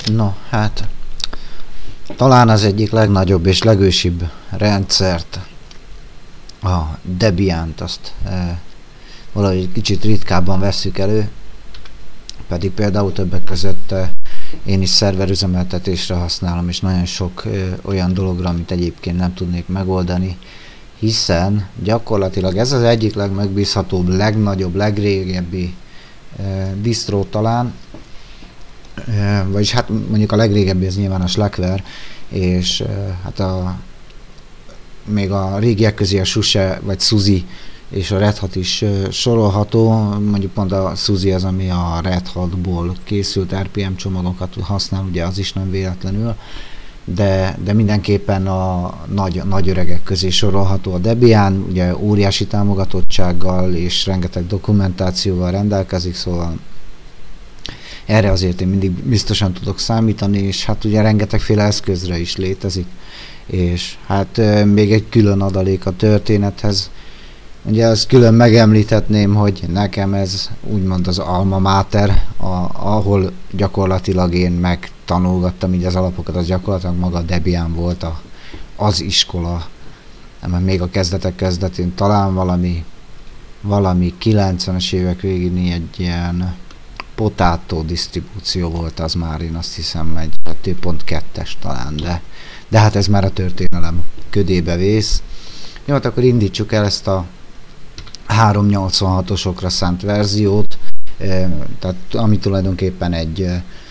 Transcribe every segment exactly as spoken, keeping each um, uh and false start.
No, hát talán az egyik legnagyobb és legősibb rendszert, a Debiant, azt e, valahogy kicsit ritkábban vesszük elő, pedig például többek között e, én is szerverüzemeltetésre használom, és nagyon sok e, olyan dologra, amit egyébként nem tudnék megoldani, hiszen gyakorlatilag ez az egyik legmegbízhatóbb, legnagyobb, legrégebbi e, distro talán, e, vagyis hát mondjuk a legrégebbi az nyilván a Slackware, és e, hát a még a régiek közé a SUSE vagy SUSE és a Red Hat is e, sorolható, mondjuk pont a SUSE az, ami a Red Hatból készült er pé em csomagokat használ, ugye az is nem véletlenül, de, de mindenképpen a nagy, nagy öregek közé sorolható a Debian, ugye óriási támogatottsággal és rengeteg dokumentációval rendelkezik, szóval erre azért én mindig biztosan tudok számítani, és hát ugye rengetegféle eszközre is létezik, és hát még egy külön adalék a történethez. Ugye azt külön megemlíthetném, hogy nekem ez úgymond az alma mater, a, ahol gyakorlatilag én megtanulgattam így az alapokat, az gyakorlatilag maga Debian volt a, az iskola, mert még a kezdetek kezdetén talán valami, valami kilencvenes évek végén egy ilyen Potato disztribúció volt az már, én azt hiszem egy kettő pont kettes talán, de, de hát ez már a történelem ködébe vész. Jó, hát akkor indítsuk el ezt a háromszáznyolcvanhatosokra szánt verziót, e, tehát ami tulajdonképpen egy,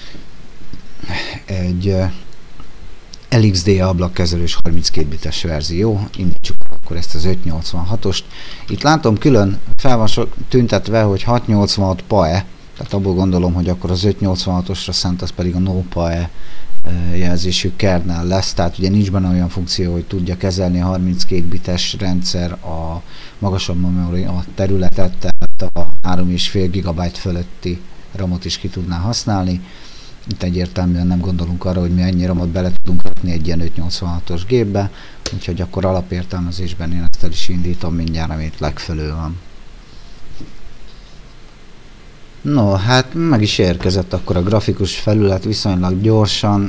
egy el iksz dé ablakkezelős harminckét bites verzió. Indítsuk akkor ezt az ötszáznyolcvanhatost. Itt látom külön fel van tüntetve, hogy hatszáznyolcvanhat P A E, tehát abból gondolom, hogy akkor az ötszáznyolcvanhatosra szánt, az pedig a no P A E jelzésű kernel lesz, tehát ugye nincs benne olyan funkció, hogy tudja kezelni a harminckét bites rendszer a magasabb memória területet, tehát a három egész öt gigabyte fölötti ramot is ki tudná használni. Itt egyértelműen nem gondolunk arra, hogy mi ennyi ramot bele tudunk rakni egy ilyen ötszáznyolcvanhatos gépbe, úgyhogy akkor alapértelmezésben én ezt el is indítom mindjárt, amit legfelül van. No, hát meg is érkezett akkor a grafikus felület viszonylag gyorsan.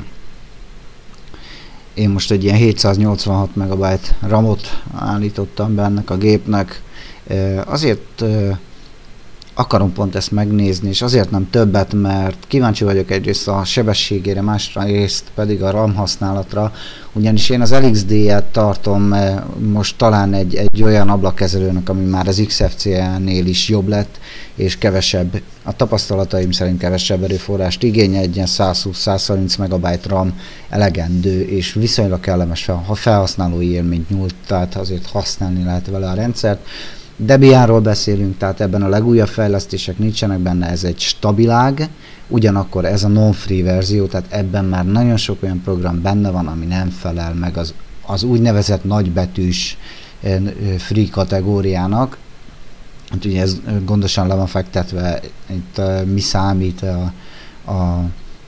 Én most egy ilyen hétszáznyolcvanhat megabyte ramot állítottam be ennek a gépnek. Azért akarom pont ezt megnézni, és azért nem többet, mert kíváncsi vagyok egyrészt a sebességére, másrészt pedig a RAM használatra, ugyanis én az el iksz dé-et tartom most talán egy, egy olyan ablakkezelőnek, ami már az iksz ef cé-nél is jobb lett, és kevesebb, a tapasztalataim szerint kevesebb erőforrást igényel, egy ilyen százhúsz-százharminc megabyte RAM elegendő, és viszonylag kellemes fel, ha felhasználói élményt nyújt, tehát azért használni lehet vele a rendszert. Debianról beszélünk, tehát ebben a legújabb fejlesztések nincsenek benne, ez egy stabilág, ugyanakkor ez a non-free verzió, tehát ebben már nagyon sok olyan program benne van, ami nem felel meg az, az úgynevezett nagybetűs free kategóriának. Hát ugye ez gondosan le van fektetve, itt mi számít a, a,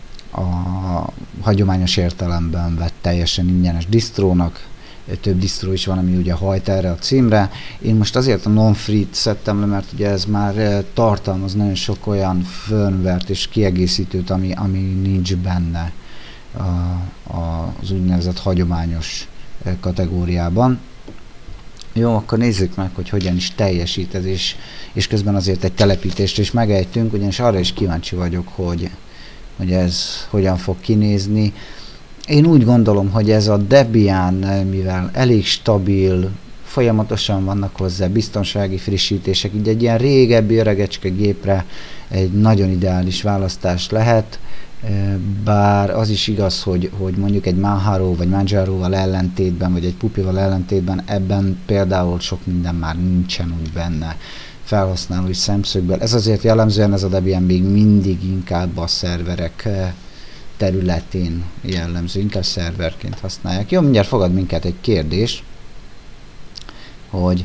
a hagyományos értelemben vett teljesen ingyenes distrónak. Több distro is van, ami ugye hajt erre a címre. Én most azért a non-free-t szedtem le, mert ugye ez már tartalmaz nagyon sok olyan firmware-t és kiegészítőt, ami, ami nincs benne a, a, az úgynevezett hagyományos kategóriában. Jó, akkor nézzük meg, hogy hogyan is teljesít ez, és, és közben azért egy telepítést is megejtünk, ugyanis arra is kíváncsi vagyok, hogy, hogy ez hogyan fog kinézni. Én úgy gondolom, hogy ez a Debian, mivel elég stabil, folyamatosan vannak hozzá biztonsági frissítések, így egy ilyen régebbi öregecske gépre egy nagyon ideális választás lehet, bár az is igaz, hogy, hogy mondjuk egy Manjaro vagy Manjaroval ellentétben, vagy egy Puppyval ellentétben ebben például sok minden már nincsen úgy benne felhasználói szemszögből. Ez azért jellemzően ez a Debian még mindig inkább a szerverek területén jellemző, inkább szerverként használják. Jó, mindjárt fogad minket egy kérdés, hogy,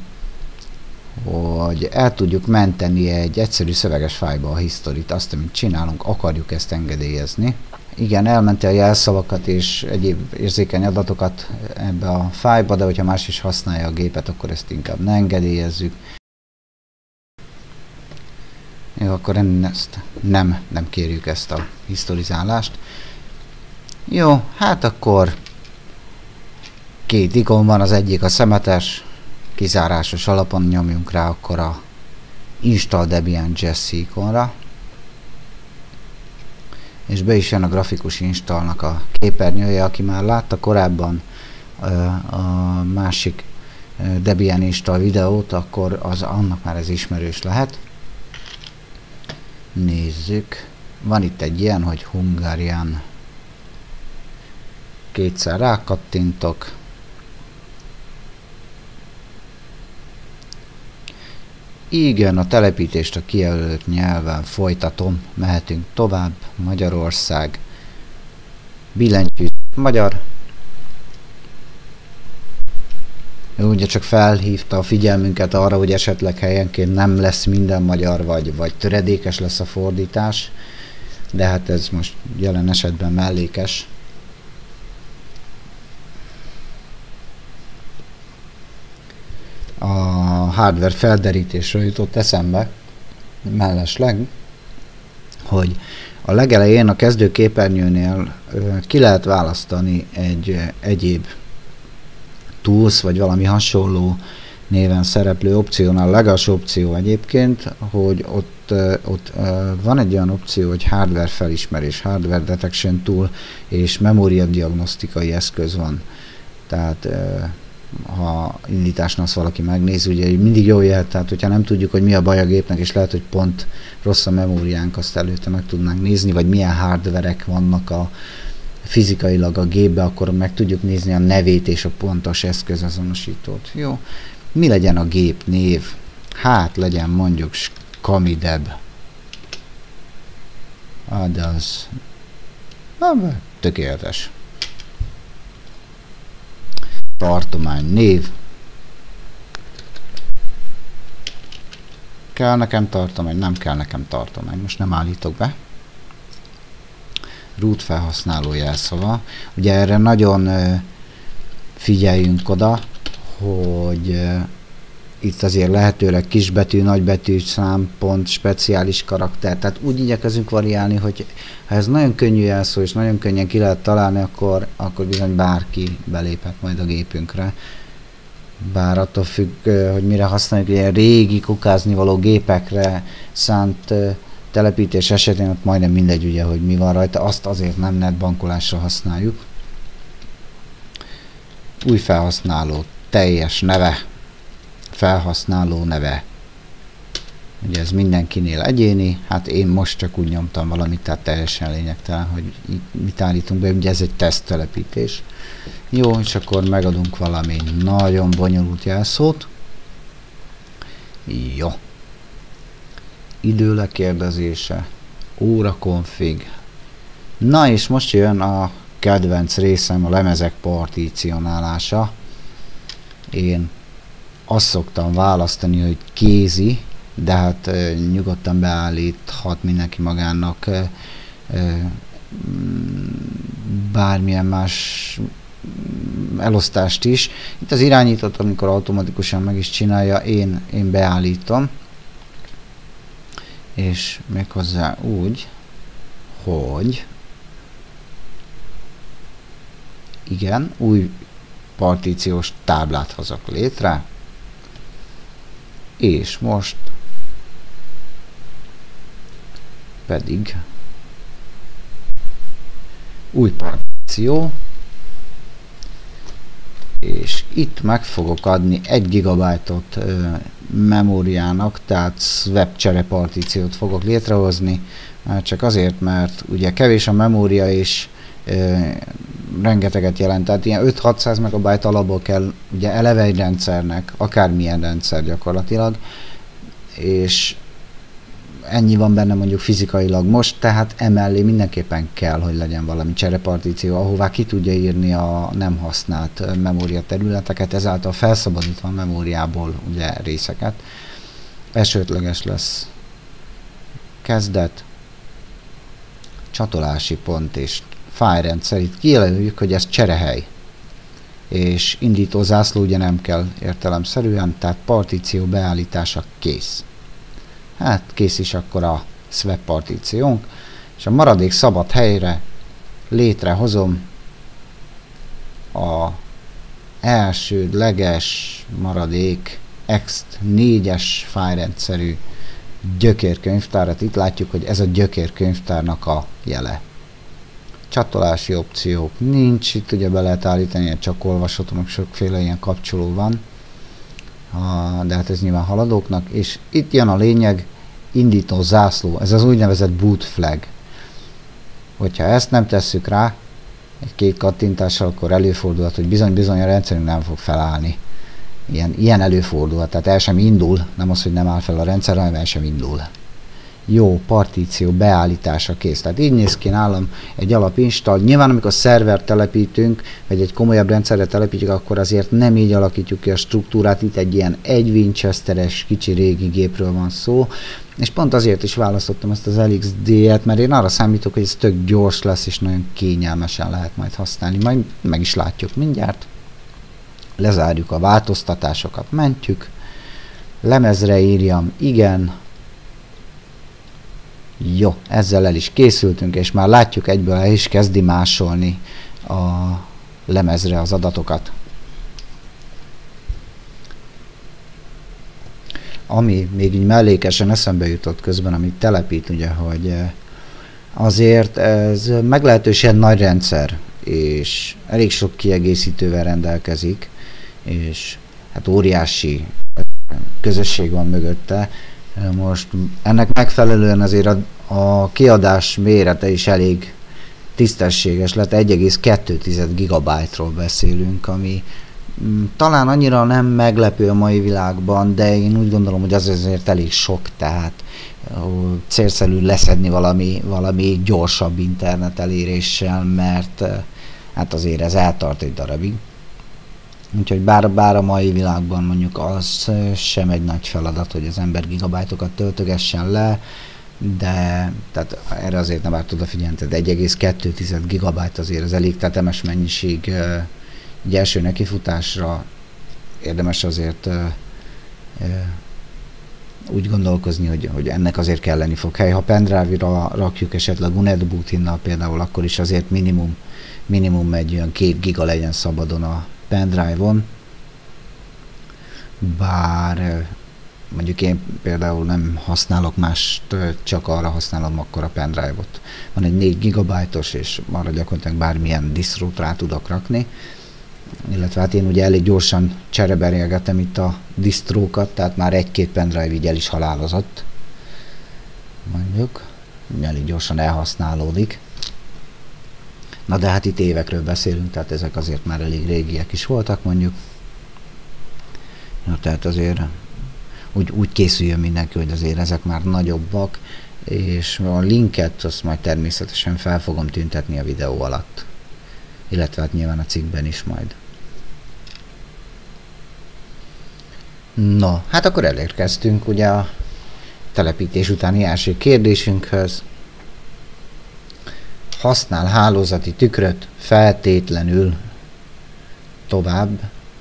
hogy el tudjuk menteni egy egyszerű szöveges fájlba a historyt, azt, amit csinálunk, akarjuk ezt engedélyezni. Igen, elmenti a jelszavakat és egyéb érzékeny adatokat ebbe a fájlba, de hogyha más is használja a gépet, akkor ezt inkább ne engedélyezzük. Jó, akkor ezt nem, nem kérjük ezt a historizálást. Jó, hát akkor két ikon van, az egyik a szemetes, kizárásos alapon nyomjunk rá akkor a Install Debian Jessie ikonra, és be is jön a grafikus installnak a képernyője. Aki már látta korábban a másik Debian install videót, akkor az annak már ez ismerős lehet. Nézzük, van itt egy ilyen, hogy Hungarian. Kétszer rákattintok. Igen, a telepítést a kijelölt nyelven folytatom. Mehetünk tovább. Magyarország. Billentyű magyar. Ő ugye csak felhívta a figyelmünket arra, hogy esetleg helyenként nem lesz minden magyar, vagy, vagy töredékes lesz a fordítás. De hát ez most jelen esetben mellékes. A hardware felderítésről jutott eszembe mellesleg, hogy a legelején a kezdő képernyőnél ö, ki lehet választani egy ö, egyéb tools vagy valami hasonló néven szereplő opciónál. A legalsó opció egyébként, hogy ott, ö, ott ö, van egy olyan opció, hogy hardware felismerés, hardware detection tool és memória diagnosztikai eszköz van. Tehát ö, ha indításnál azt valaki megnézi, ugye mindig jól jöhet, tehát hogyha nem tudjuk, hogy mi a baj a gépnek, és lehet, hogy pont rossz a memóriánk, azt előtte meg tudnánk nézni, vagy milyen hardverek vannak a fizikailag a gépbe, akkor meg tudjuk nézni a nevét és a pontos eszközazonosítót. Jó, mi legyen a gép név? Hát legyen mondjuk Scamideb. Ah, de az ah, tökéletes. Tartomány név. Kell nekem tartomány? Nem kell nekem tartomány. Most nem állítok be. Root felhasználó jelszava. Ugye erre nagyon uh, figyeljünk oda, hogy uh, itt azért lehetőleg kisbetű, nagybetű, szám, pont, speciális karakter. Tehát úgy igyekezünk variálni, hogy ha ez nagyon könnyű jelszó és nagyon könnyen ki lehet találni, akkor, akkor bizony bárki beléphet majd a gépünkre. Bár attól függ, hogy mire használjuk, ilyen régi kukázni való gépekre szánt telepítés esetén ott majdnem mindegy, ugye, hogy mi van rajta, azt azért nem netbankolásra használjuk. Új felhasználó, teljes neve, felhasználó neve. Ugye ez mindenkinél egyéni, hát én most csak úgy nyomtam valamit, tehát teljesen lényegtelen, hogy mit állítunk be, ugye ez egy teszttelepítés. Jó, és akkor megadunk valami nagyon bonyolult jelszót. Jó. Idő lekérdezése, óra config. Na és most jön a kedvenc részem, a lemezek partícionálása. Én azt szoktam választani, hogy kézi, de hát e, nyugodtan beállíthat mindenki magának e, e, bármilyen más elosztást is. Itt az irányítót, amikor automatikusan meg is csinálja, én, én beállítom. És méghozzá úgy, hogy igen, új partíciós táblát hozok létre, és most pedig új partíció, és itt meg fogok adni egy gigabájtot memóriának, tehát swap csere partíciót fogok létrehozni, csak azért, mert ugye kevés a memória és e, rengeteget jelent, tehát ilyen öt-hatszáz megabájt alapból kell ugye eleve egy rendszernek, akármilyen rendszer gyakorlatilag, és ennyi van benne mondjuk fizikailag most, tehát emellé mindenképpen kell, hogy legyen valami cserepartíció, ahová ki tudja írni a nem használt memória területeket, ezáltal felszabadítva a memóriából ugye részeket. Elsődleges lesz kezdet, csatolási pont és fájlrendszer. Itt kijelöljük, hogy ez cserehely. És indító zászló ugye nem kell értelemszerűen, tehát partíció beállítása kész. Hát kész is akkor a swap partíciónk, és a maradék szabad helyre létrehozom a elsődleges maradék ext négyes fájlrendszerű gyökérkönyvtárat. Itt látjuk, hogy ez a gyökérkönyvtárnak a jele. Csatolási opciók nincs, itt ugye be lehet állítani, csak olvasható, meg sokféle ilyen kapcsoló van, de hát ez nyilván haladóknak, és itt jön a lényeg, indító zászló, ez az úgynevezett boot flag. Hogyha ezt nem tesszük rá, egy kék kattintással, akkor előfordulhat, hogy bizony-bizony a rendszerünk nem fog felállni. Ilyen, ilyen előfordulhat, tehát el sem indul, nem az, hogy nem áll fel a rendszer, hanem el sem indul. Jó, partíció beállítása kész. Tehát így néz ki nálam egy alapinstall. Nyilván amikor szervert telepítünk, vagy egy komolyabb rendszerre telepítjük, akkor azért nem így alakítjuk ki a struktúrát. Itt egy ilyen egy Winchesteres kicsi régi gépről van szó. És pont azért is választottam ezt az el iksz dé-et, mert én arra számítok, hogy ez tök gyors lesz, és nagyon kényelmesen lehet majd használni. Majd meg is látjuk mindjárt. Lezárjuk a változtatásokat, mentjük. Lemezre írjam, igen. Jó, ezzel el is készültünk, és már látjuk, egyből el is kezdi másolni a lemezre az adatokat. Ami még így mellékesen eszembe jutott közben, amit telepít, ugye, hogy azért ez meglehetősen nagy rendszer, és elég sok kiegészítővel rendelkezik, és hát óriási közösség van mögötte. Most ennek megfelelően azért a, a kiadás mérete is elég tisztességes lett, egy egész kettő gigabyte-ról beszélünk, ami m, talán annyira nem meglepő a mai világban, de én úgy gondolom, hogy az azért elég sok, tehát ó, célszerű leszedni valami, valami gyorsabb internet eléréssel, mert hát azért ez eltart egy darabig. Úgyhogy bár, bár a mai világban mondjuk az sem egy nagy feladat, hogy az ember gigabájtokat töltögessen le, de tehát erre azért nem árt odafigyelni, tehát egy egész kettő gigabyte azért az elég tetemes mennyiség. Egy első nekifutásra érdemes azért úgy gondolkozni, hogy, hogy ennek azért kelleni fog hely. Ha pendrive-ra rakjuk esetleg u net bootinnal például, akkor is azért minimum, minimum egy olyan két giga legyen szabadon a pendrive-on, bár mondjuk én például nem használok mást, csak arra használom akkor a pendrive-ot. Van egy négy gigabyte-os, és arra gyakorlatilag bármilyen distrót rá tudok rakni, illetve hát én ugye elég gyorsan csereberélgetem itt a distrókat, tehát már egy-két pendrive így el is halálozott, mondjuk, elég gyorsan elhasználódik. Na de hát itt évekről beszélünk, tehát ezek azért már elég régiek is voltak mondjuk. Na, tehát azért úgy, úgy készüljön mindenki, hogy azért ezek már nagyobbak, és a linket azt majd természetesen fel fogom tüntetni a videó alatt. Illetve hát nyilván a cikkben is majd. No, hát akkor elérkeztünk ugye a telepítés utáni első kérdésünkhöz. Használ hálózati tükröt feltétlenül tovább.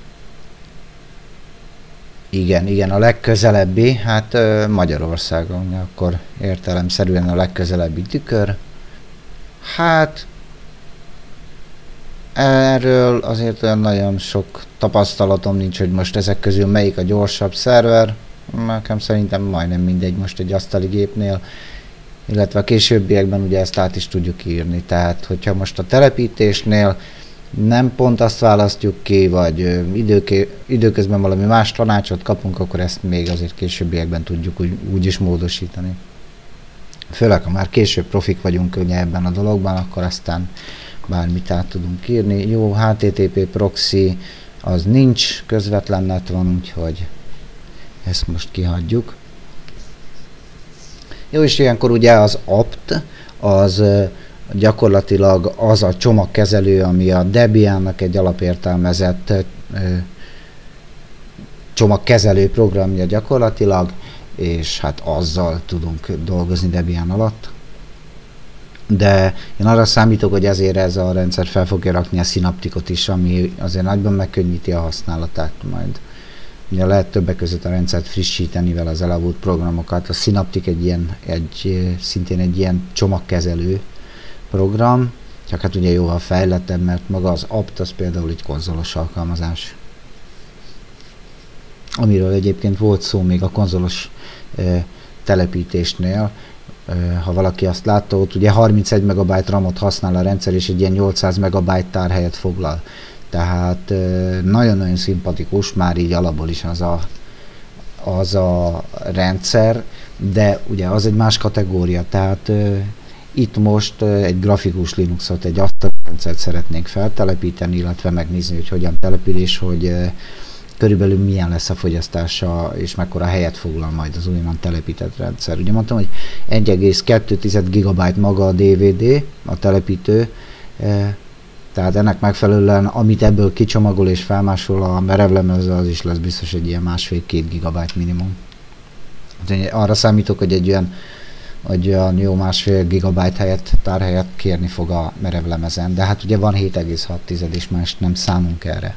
Igen, igen, a legközelebbi, hát Magyarországon, akkor értelemszerűen a legközelebbi tükör. Hát erről azért olyan nagyon sok tapasztalatom nincs, hogy most ezek közül melyik a gyorsabb szerver. Nekem szerintem majdnem mindegy most egy asztali gépnél. Illetve a későbbiekben ugye ezt át is tudjuk írni, tehát hogyha most a telepítésnél nem pont azt választjuk ki, vagy időké, időközben valami más tanácsot kapunk, akkor ezt még azért későbbiekben tudjuk úgy, úgy is módosítani. Főleg, ha már később profik vagyunk ugye ebben a dologban, akkor aztán bármit át tudunk írni. Jó, há té té pé proxy az nincs, közvetlen net van, úgyhogy ezt most kihagyjuk. Jó, és ilyenkor ugye az apt, az gyakorlatilag az a csomagkezelő, ami a Debian-nak egy alapértelmezett csomagkezelő programja gyakorlatilag, és hát azzal tudunk dolgozni Debian alatt. De én arra számítok, hogy ezért ez a rendszer fel fogja rakni a Synapticot is, ami azért nagyban megkönnyíti a használatát majd. Ugye lehet többek között a rendszert frissíteni vele az elavult programokat. A Synaptic egy ilyen, egy, szintén egy ilyen csomagkezelő program. Csak hát ugye jóval fejlettebb, mert maga az apt az például egy konzolos alkalmazás. Amiről egyébként volt szó még a konzolos e, telepítésnél, e, ha valaki azt látta, ott ugye harmincegy megabyte ramot használ a rendszer, és egy ilyen nyolcszáz megabyte tárhelyet foglal. Tehát e, nagyon-nagyon szimpatikus, már így alapból is az a, az a rendszer, de ugye az egy más kategória, tehát e, itt most e, egy grafikus Linuxot, egy asztali rendszert szeretnénk feltelepíteni, illetve megnézni, hogy hogyan települ, és hogy e, körülbelül milyen lesz a fogyasztása, és mekkora helyet foglal majd az újonnan telepített rendszer. Ugye mondtam, hogy egy egész kettő gigabyte maga a dé vé dé, a telepítő, e, tehát ennek megfelelően, amit ebből kicsomagol és felmásol a merevlemezre, az is lesz biztos egy ilyen másfél-két gigabyte minimum. Arra számítok, hogy egy olyan, egy olyan jó másfél gigabyte helyet, tárhelyet kérni fog a merevlemezen, de hát ugye van hét egész hat és más nem számunk erre.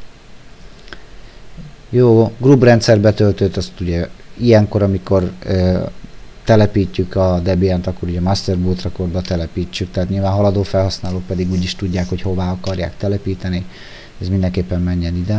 Jó, group rendszer betöltőt, azt ugye ilyenkor, amikor ö, telepítjük a Debian-t, akkor ugye master boot recordba telepítsük, tehát nyilván haladó felhasználók pedig úgyis tudják, hogy hová akarják telepíteni, ez mindenképpen menjen ide.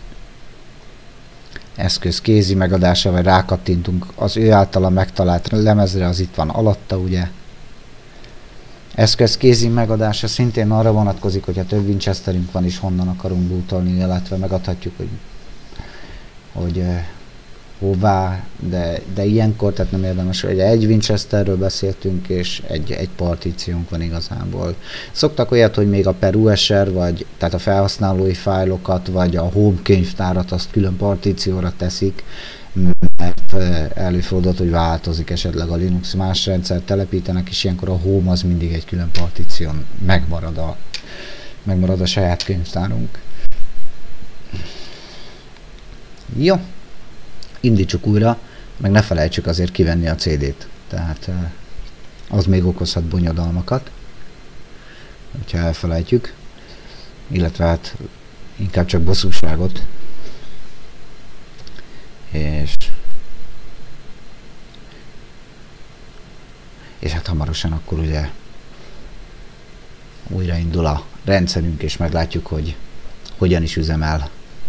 Eszköz kézi megadása, vagy rákattintunk az ő általa megtalált lemezre, az itt van alatta, ugye. Eszköz kézi megadása szintén arra vonatkozik, hogyha több Winchesterünk van, és honnan akarunk bootolni, illetve megadhatjuk, hogy hogy uh, hová, de, de ilyenkor, tehát nem érdemes, hogy egy Winchesterről beszéltünk, és egy, egy partíciónk van igazából. Szoktak olyat, hogy még a per u es er, vagy tehát a felhasználói fájlokat, vagy a home könyvtárat azt külön partícióra teszik, mert uh, előfordult, hogy változik esetleg a Linux, más rendszert telepítenek, és ilyenkor a home az mindig egy külön partíción megmarad a, megmarad a saját könyvtárunk. Jó, indítsuk újra, meg ne felejtsük azért kivenni a cé dét, tehát az még okozhat bonyodalmakat, hogyha elfelejtjük, illetve hát inkább csak bosszúságot, és, és hát hamarosan akkor ugye újraindul a rendszerünk, és meglátjuk, hogy hogyan is üzemel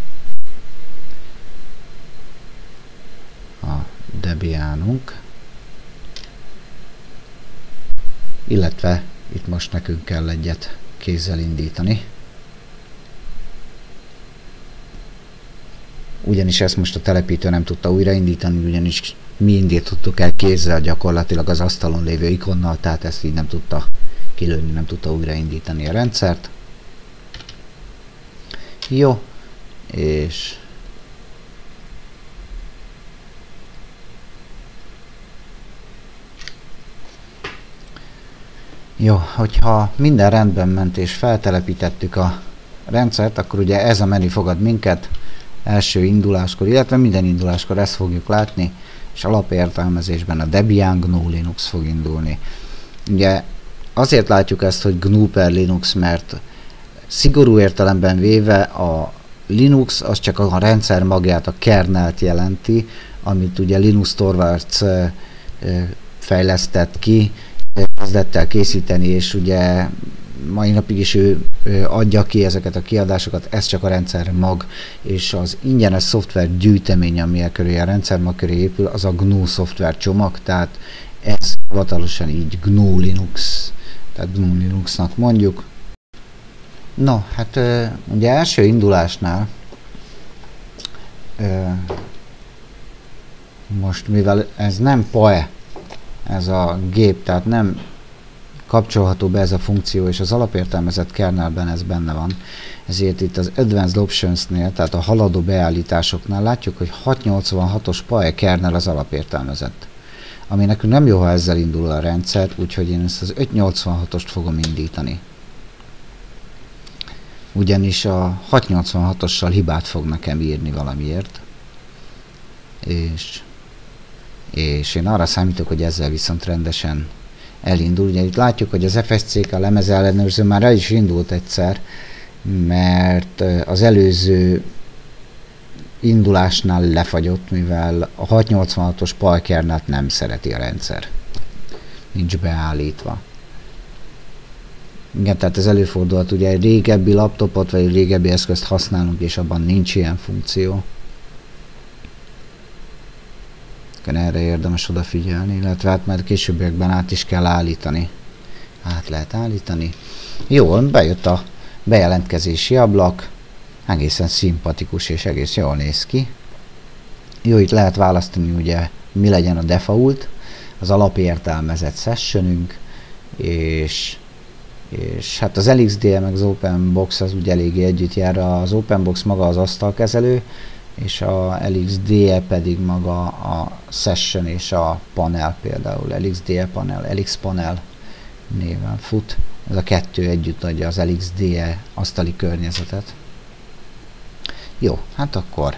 Debianunk, illetve itt most nekünk kell egyet kézzel indítani. Ugyanis ezt most a telepítő nem tudta újraindítani, ugyanis mi indítottuk el kézzel gyakorlatilag az asztalon lévő ikonnal, tehát ezt így nem tudta kilőni, nem tudta újraindítani a rendszert. Jó, és Jó, hogyha minden rendben ment és feltelepítettük a rendszert, akkor ugye ez a menü fogad minket első induláskor, illetve minden induláskor ezt fogjuk látni, és alapértelmezésben a Debian gé en u Linux fog indulni. Ugye azért látjuk ezt, hogy gé en u per Linux, mert szigorú értelemben véve a Linux az csak a rendszer magját, a kernelt jelenti, amit ugye Linus Torvalds fejlesztett ki, kezdett el készíteni, és ugye mai napig is ő, ő adja ki ezeket a kiadásokat, ez csak a rendszer mag, és az ingyenes szoftver gyűjtemény, ami a köré, a rendszer mag köré épül, az a gé en u szoftver csomag, tehát ez hivatalosan így gé en u Linux, tehát gé en u Linuxnak mondjuk. No, hát ugye első indulásnál most mivel ez nem pé á é, ez a gép, tehát nem kapcsolható be ez a funkció, és az alapértelmezett kernelben ez benne van. Ezért itt az Advanced Options-nél, tehát a haladó beállításoknál látjuk, hogy hatszáznyolcvanhatos pé á é kernel az alapértelmezett. Ami nekünk nem jó, ha ezzel indul a rendszer, úgyhogy én ezt az ötszáznyolcvanhatost fogom indítani. Ugyanis a hatszáznyolcvanhatossal hibát fog nekem írni valamiért. És és én arra számítok, hogy ezzel viszont rendesen elindul. Ugye itt látjuk, hogy az ef es cé ká lemez ellenőrző már el is indult egyszer, mert az előző indulásnál lefagyott, mivel a hatszáznyolcvanhatos pé á é kernelt nem szereti a rendszer. Nincs beállítva. Igen, tehát ez előfordulhat, ugye egy régebbi laptopot, vagy egy régebbi eszközt használunk, és abban nincs ilyen funkció. Erre érdemes odafigyelni, illetve hát már későbbiekben át is kell állítani. Át lehet állítani. Jó, bejött a bejelentkezési ablak, egészen szimpatikus és egész jól néz ki. Jó, itt lehet választani ugye mi legyen a default, az alapértelmezett sessionünk, és, és hát az el iksz dé e meg az OpenBox az ugye eléggé együtt jár, az OpenBox maga az asztalkezelő, és a el iksz dé e pedig maga a session és a panel, például el iksz dé e panel, el iksz panel néven fut. Ez a kettő együtt adja az el iksz dé e asztali környezetet. Jó, hát akkor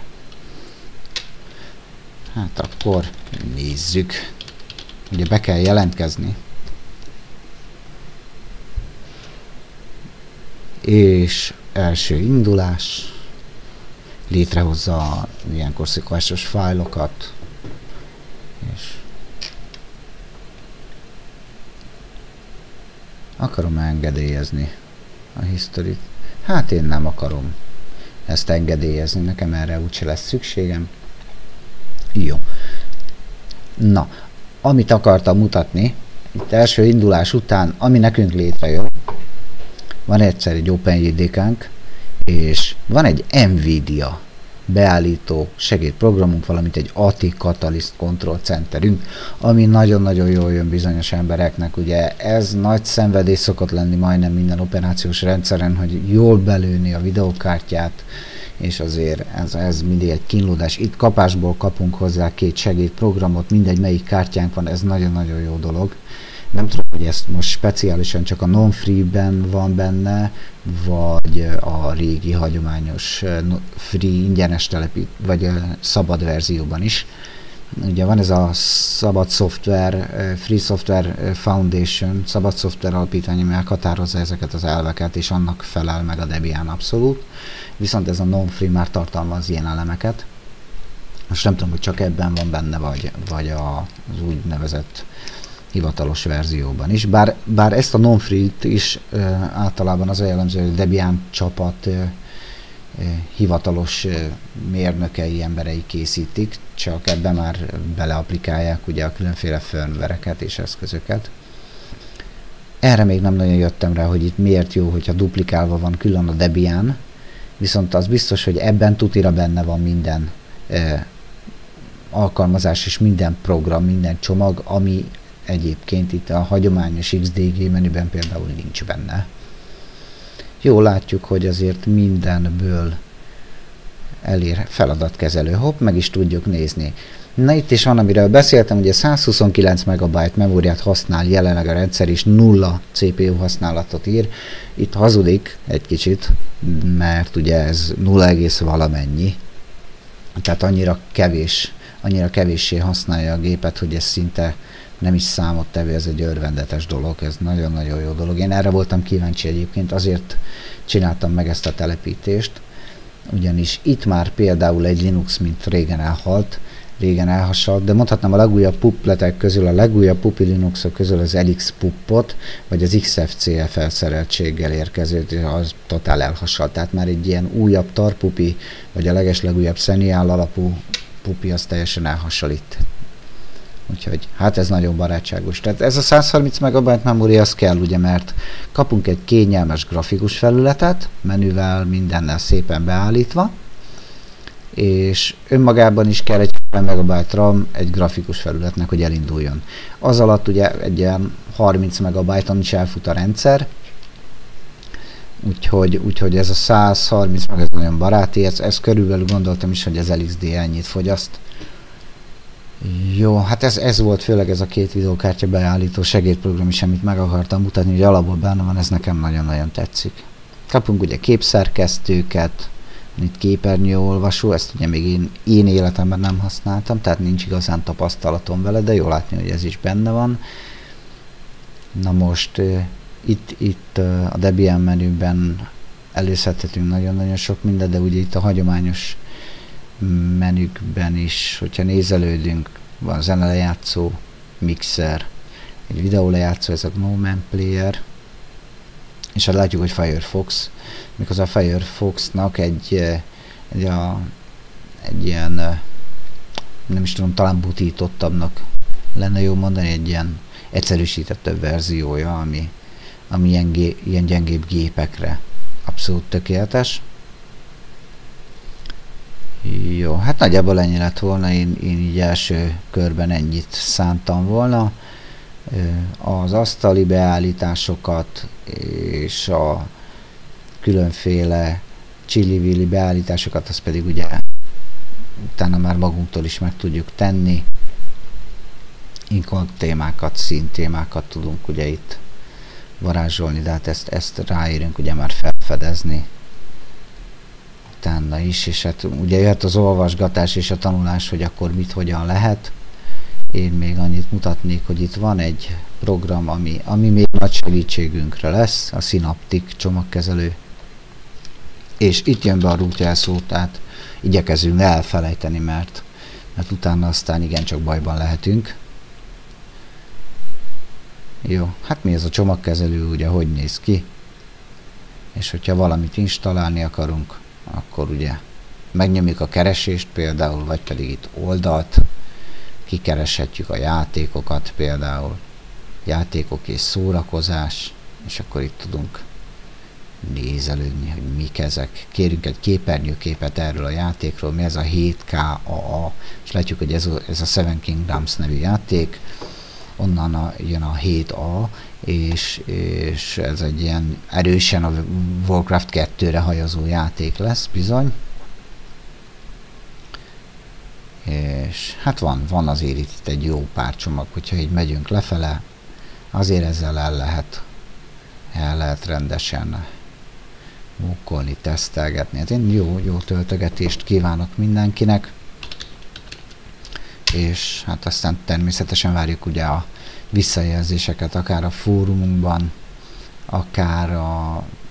hát akkor nézzük. Ugye be kell jelentkezni. És első indulás. Létrehozza a ilyenkor szokásos fájlokat. És akarom engedélyezni a historit. Hát én nem akarom ezt engedélyezni, nekem erre úgyse lesz szükségem. Jó. Na, amit akartam mutatni, itt első indulás után, ami nekünk létrejön, van egyszer egy OpenJDK-nk, és van egy NVIDIA beállító segédprogramunk, valamint egy á té Catalyst Control Centerünk, ami nagyon-nagyon jól jön bizonyos embereknek. Ugye ez nagy szenvedés szokott lenni majdnem minden operációs rendszeren, hogy jól belőni a videókártyát, és azért ez, ez mindig egy kínlódás. Itt kapásból kapunk hozzá két segédprogramot, mindegy melyik kártyánk van, ez nagyon-nagyon jó dolog. Nem tudom, hogy ezt most speciálisan csak a non-free-ben van benne, vagy a régi hagyományos free ingyenes telepít, vagy szabad verzióban is. Ugye van ez a szabad szoftver, Free Software Foundation, szabad szoftver alapítvány, ami meghatározza ezeket az elveket, és annak felel meg a Debian abszolút. Viszont ez a non-free már tartalmaz ilyen elemeket. Most nem tudom, hogy csak ebben van benne, vagy, vagy az úgynevezett hivatalos verzióban is. Bár, bár ezt a non-free-t is ö, általában az a jellemző, hogy Debian csapat ö, ö, hivatalos ö, mérnökei, emberei készítik, csak ebben már beleaplikálják ugye a különféle firmware-eket és eszközöket. Erre még nem nagyon jöttem rá, hogy itt miért jó, hogyha duplikálva van külön a Debian, viszont az biztos, hogy ebben tutira benne van minden ö, alkalmazás és minden program, minden csomag, ami egyébként itt a hagyományos iksz dé gé menüben például nincs benne. Jól látjuk, hogy azért mindenből elér feladatkezelő. Hopp, meg is tudjuk nézni. Na itt is van, amiről beszéltem, ugye százhuszonkilenc megabyte memóriát használ jelenleg a rendszer, és nulla cé pé u használatot ír. Itt hazudik egy kicsit, mert ugye ez nulla egész valamennyi. Tehát annyira kevés, annyira kevéssé használja a gépet, hogy ez szinte nem is számottevő, ez egy örvendetes dolog, ez nagyon-nagyon jó dolog. Én erre voltam kíváncsi egyébként, azért csináltam meg ezt a telepítést, ugyanis itt már például egy Linux, mint régen elhalt, régen elhasalt, de mondhatnám a legújabb pupletek közül, a legújabb pupi Linuxok közül az el iksz puppot, vagy az iksz ef cé e felszereltséggel érkezőt, az totál elhasalt. Tehát már egy ilyen újabb tarpupi, vagy a legeslegújabb Xenial alapú pupi, az teljesen elhasonlít. Úgyhogy hát ez nagyon barátságos. Tehát ez a százharminc megabyte memória az kell, ugye, mert kapunk egy kényelmes grafikus felületet, menüvel, mindennel szépen beállítva, és önmagában is kell egy hetven megabyte RAM egy grafikus felületnek, hogy elinduljon. Az alatt ugye egy ilyen harminc megabyte-on is elfut a rendszer, úgyhogy, úgyhogy ez a százharminc meg ez nagyon baráti, ez, ez körülbelül gondoltam is, hogy az el iksz dé ennyit fogyaszt. Jó, hát ez, ez volt főleg ez a két videókártya beállító segédprogram is, amit meg akartam mutatni, hogy alapból benne van, ez nekem nagyon-nagyon tetszik. Kapunk ugye képszerkesztőket, itt képernyőolvasó, ezt ugye még én, én életemben nem használtam, tehát nincs igazán tapasztalatom vele, de jó látni, hogy ez is benne van. Na most uh, itt, itt uh, a Debian menüben előszedhetünk nagyon-nagyon sok mindent, de ugye itt a hagyományos menükben is, hogyha nézelődünk, van zenelejátszó, mixer, egy videólejátszó, ez a Gnome Player, és hát látjuk, hogy Firefox, mikor a Firefoxnak egy, egy, a, egy ilyen, nem is tudom, talán butítottabbnak lenne jó mondani, egy ilyen egyszerűsítettebb verziója, ami, ami ilyen, gé, ilyen gyengébb gépekre abszolút tökéletes. Jó, hát nagyjából ennyi lett volna, én, én így első körben ennyit szántam volna. Az asztali beállításokat és a különféle chili-willi beállításokat, azt pedig ugye utána már magunktól is meg tudjuk tenni. Inkon témákat, színtémákat tudunk ugye itt varázsolni, de hát ezt, ezt ráérünk ugye már felfedezni utána is, és hát ugye jöhet az olvasgatás és a tanulás, hogy akkor mit, hogyan lehet. Én még annyit mutatnék, hogy itt van egy program, ami, ami még nagy segítségünkre lesz, a Synaptic csomagkezelő. És itt jön be a root jelszó, tehát igyekezünk elfelejteni, mert, mert utána aztán igencsak bajban lehetünk. Jó, hát mi ez a csomagkezelő, ugye hogy néz ki? És hogyha valamit installálni akarunk, akkor ugye megnyomjuk a keresést például, vagy pedig itt oldalt, kikereshetjük a játékokat például, játékok és szórakozás, és akkor itt tudunk nézelődni, hogy mik ezek. Kérünk egy képernyőképet erről a játékról, mi ez a hét ká á á, és látjuk, hogy ez a, ez a Seven Kingdoms nevű játék, onnan a, jön a hét á, és, és ez egy ilyen erősen a Warcraft kettőre hajazó játék lesz, bizony. És hát van, van azért itt egy jó pár csomag, hogyha így megyünk lefele, azért ezzel el lehet, el lehet rendesen mókolni, tesztelgetni. Hát én jó, jó töltögetést kívánok mindenkinek, és hát aztán természetesen várjuk ugye a visszajelzéseket, akár a fórumunkban, akár a,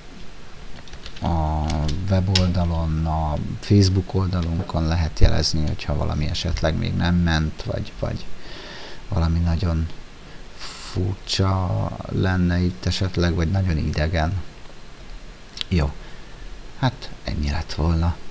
a weboldalon, a Facebook oldalunkon lehet jelezni, hogyha valami esetleg még nem ment, vagy, vagy valami nagyon furcsa lenne itt esetleg, vagy nagyon idegen. Jó, hát ennyi lett volna.